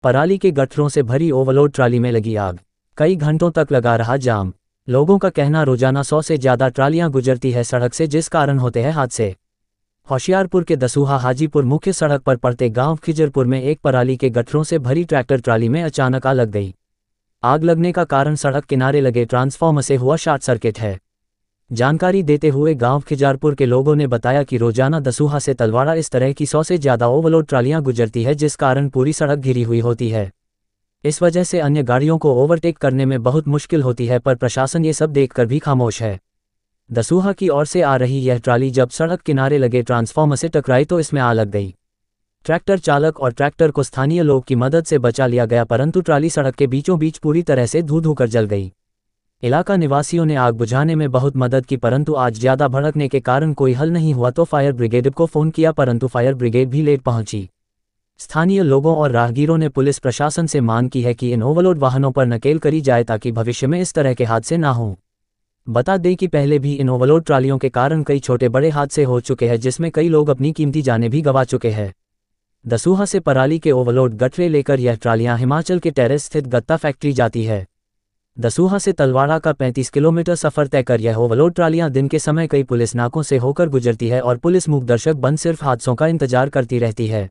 पराली के गट्ठरों से भरी ओवरलोड ट्राली में लगी आग। कई घंटों तक लगा रहा जाम। लोगों का कहना रोजाना 100 से ज़्यादा ट्रालियां गुजरती है सड़क से, जिस कारण होते हैं हादसे। होशियारपुर के दसूहा हाजीपुर मुख्य सड़क पर पड़ते गांव खिजरपुर में एक पराली के गट्ठरों से भरी ट्रैक्टर ट्राली में अचानक आग लग गई। आग लगने का कारण सड़क किनारे लगे ट्रांसफार्मर से हुआ शॉर्ट सर्किट है। जानकारी देते हुए गांव खिजारपुर के लोगों ने बताया कि रोजाना दसूहा से तलवाड़ा इस तरह की 100 से ज़्यादा ओवरलोड ट्रालियां गुजरती है, जिस कारण पूरी सड़क घिरी हुई होती है। इस वजह से अन्य गाड़ियों को ओवरटेक करने में बहुत मुश्किल होती है, पर प्रशासन ये सब देखकर भी खामोश है। दसूहा की ओर से आ रही यह ट्राली जब सड़क किनारे लगे ट्रांसफार्मर से टकराई तो इसमें आग लग गई। ट्रैक्टर चालक और ट्रैक्टर को स्थानीय लोग की मदद से बचा लिया गया, परंतु ट्राली सड़क के बीचों बीच पूरी तरह से धू कर जल गई। इलाका निवासियों ने आग बुझाने में बहुत मदद की, परंतु आज ज़्यादा भड़कने के कारण कोई हल नहीं हुआ तो फायर ब्रिगेड को फ़ोन किया, परंतु फायर ब्रिगेड भी लेट पहुंची। स्थानीय लोगों और राहगीरों ने पुलिस प्रशासन से मांग की है कि इन ओवरलोड वाहनों पर नकेल करी जाए ताकि भविष्य में इस तरह के हादसे ना हों। बता दें कि पहले भी इन ओवरलोड ट्रालियों के कारण कई छोटे बड़े हादसे हो चुके हैं, जिसमें कई लोग अपनी कीमती जानें भी गंवा चुके हैं। दसूहा से पराली के ओवरलोड गट्ठरे लेकर यह ट्रालियां हिमाचल के टेरेस स्थित गत्ता फैक्ट्री जाती है। दसूहा से तलवाड़ा का 35 किलोमीटर सफ़र तय कर यह ओवरलोड ट्रालियां दिन के समय कई पुलिस नाकों से होकर गुजरती है और पुलिस मूकदर्शक बन सिर्फ हादसों का इंतजार करती रहती है।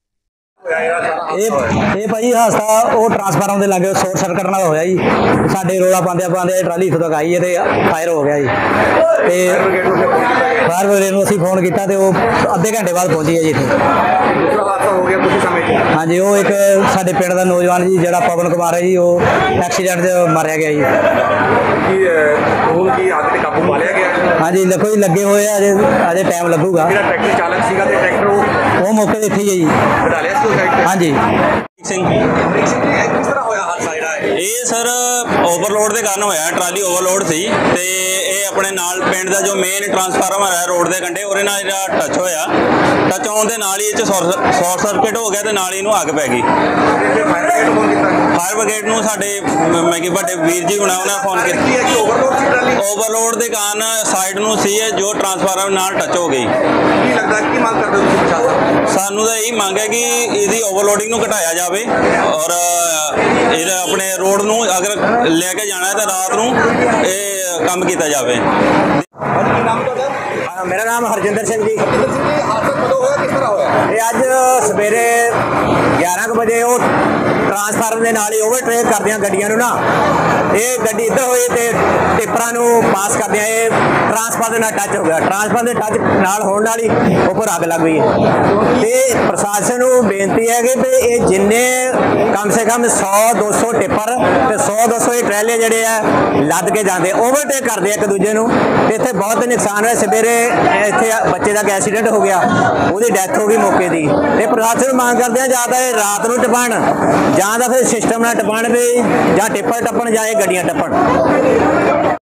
ਇਹ ਭਾਜੀ ਹਾਦਸਾ ਉਹ ਟਰਾਂਸਫਾਰਮਰ ਦੇ ਲਾਗੇ ਸ਼ਾਰਟ ਸਰਕਟ ਨਾਲ ਹੋਇਆ ਜੀ। ਸਾਡੇ ਰੋਲਾ ਪਾਉਂਦੇ ਟਰਾਲੀ ਇੱਥੋਂ ਤੱਕ ਆਈ ਹੈ ਤੇ ਫਾਇਰ ਹੋ ਗਿਆ ਜੀ। ਤੇ ਫਾਇਰ ਬ੍ਰਿਗੇਡ ਨੂੰ ਅਸੀਂ ਫੋਨ ਕੀਤਾ ਤੇ ਉਹ ਅੱਧੇ ਘੰਟੇ ਬਾਅਦ ਪਹੁੰਚੀ ਹੈ ਜੀ ਇੱਥੇ। ਦੂਸਰਾ ਹਾਦਸਾ ਹੋ ਗਿਆ ਕੁਝ ਸਮੇਂ 'ਚ। ਹਾਂਜੀ, ਉਹ ਇੱਕ ਸਾਡੇ ਪਿੰਡ ਦਾ ਨੌਜਵਾਨ ਜੀ ਜਿਹੜਾ ਪਵਨ ਕੁਮਾਰ ਹੈ ਜੀ, ਉਹ ਐਕਸੀਡੈਂਟ 'ਚ ਮਾਰਿਆ ਗਿਆ ਜੀ। ਹੁਣ ਕੀ ਅੱਗ ਤੇ ਕਾਬੂ ਪਾ ਲਿਆ ਗਿਆ? ਹਾਂਜੀ, ਦੇਖੋ ਜੀ ਲੱਗੇ ਹੋਏ ਆ, ਅਜੇ ਟਾਈਮ ਲੱਗੂਗਾ। ਜਿਹੜਾ ਟਰੈਕਟਰ ਚਾਲਕ ਸੀਗਾ ਤੇ ਟਰੈਕਟਰ ਉਹ ਮੌਕੇ ਤੇ ਇੱਥੇ ਹੀ ਹੈ ਜੀ। ਵਧਾ ਲਿਆ ਸੀ ਹਾਂਜੀ। ਕਿਸ ਤਰ੍ਹਾਂ ਹੋਇਆ ਹਾਦਸਾ ਜਿਹੜਾ ਇਹ ਸਰ ਓਵਰਲੋਡ ਦੇ ਕਾਰਨ ਹੋਇਆ। ਟਰਾਲੀ ਓਵਰਲੋਡ ਸੀ ਤੇ ਇਹ ਆਪਣੇ ਨਾਲ ਪਿੰਡ ਦਾ ਜੋ ਮੇਨ ਟਰਾਂਸਫਾਰਮਰ ਹੈ ਰੋਡ ਦੇ ਕੰਢੇ ਉਹਦੇ ਨਾਲ ਜਿਹੜਾ ਟੱਚ ਹੋਇਆ। ਟੱਚ ਹੋਣ ਦੇ ਨਾਲ ਹੀ ਇਹ 'ਚ ਸ਼ਾਰਟ ਸਰਕਟ ਹੋ ਗਿਆ ਤੇ ਨਾਲ ਹੀ ਇਹਨੂੰ ਅੱਗ ਪੈ ਗਈ। ਫਾਇਰ ਬ੍ਰਿਗੇਡ ਨੂੰ ਸਾਡੇ ਵੱਡੇ ਵੀਰ ਜੀ ਉਹਨਾਂ ਫੋਨ ਕੀਤਾ। ਓਵਰਲੋਡ ਦੇ ਕਾਰਨ ਸਾਈਡ ਨੂੰ ਸੀ ਜੋ ਟਰਾਂਸਫਾਰਮਰ ਨਾਲ ਟੱਚ ਹੋ ਗਈ। ਕੀ ਲੱਗਦਾ ਕੀ ਮੰਗ ਕਰਦੇ ਹੋ ਤੁਸੀਂ ਪ੍ਰਸ਼ਾਸਨ? ਸਾਨੂੰ ਤਾਂ ਇਹੀ ਮੰਗ ਹੈ ਕਿ ਇਹਦੀ ਓਵਰਲੋਡਿੰਗ ਨੂੰ ਘਟਾਇਆ ਜਾਵੇ ਔਰ ਇਹ ਆਪਣੇ ਰੋਡ ਨੂੰ ਅਗਰ ਲੈ ਕੇ ਜਾਣਾ ਹੈ ਤਾਂ ਰਾਤ ਨੂੰ ਇਹ ਕੰਮ ਕੀਤਾ ਜਾਵੇ। मेरा नाम हरजिंदर सिंह जी। ये अज सवेरे 11 बजे वो ट्रांसफार्मर के नाल ही ओवरटेक करदियां गड्डियां नूं ना, ये गड्डी इधर हुई तो टिपरां नूं पास करदियां ये ट्रांसफार्मर नाल टच हो गया। ट्रांसफार्मर के टच नाल होण नाल ही उपर अग लग गई। तो प्रशासन नूं बेनती है कि ये जिन्ने कम से कम 100-200 टिपर ते 100-200 ट्रैले जिहड़े आ लद के जाते ओवरटेक करते एक दूजे नूं। इत्थे बहुत नुकसान है। सवेरे इत्थे बच्चे का एक्सीडेंट हो गया, उसकी डेथ हो गई मौके की। तो प्रशासन मांग करते हैं या तो रात को टपन या फिर सिस्टम ना टपन भी, या टिप्पर टपन या गड्डियां टपन।